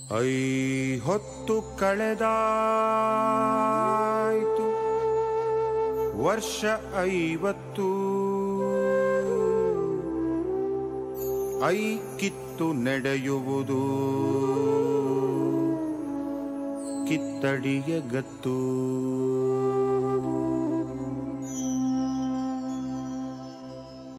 ಹೊತ್ತು ಕಳೆದಾಯ್ತು ವರ್ಷ 50 ಕಿತ್ತು ನಡೆಯುವುದು ಕಿತ್ತಡಿಯ ಗತ್ತು.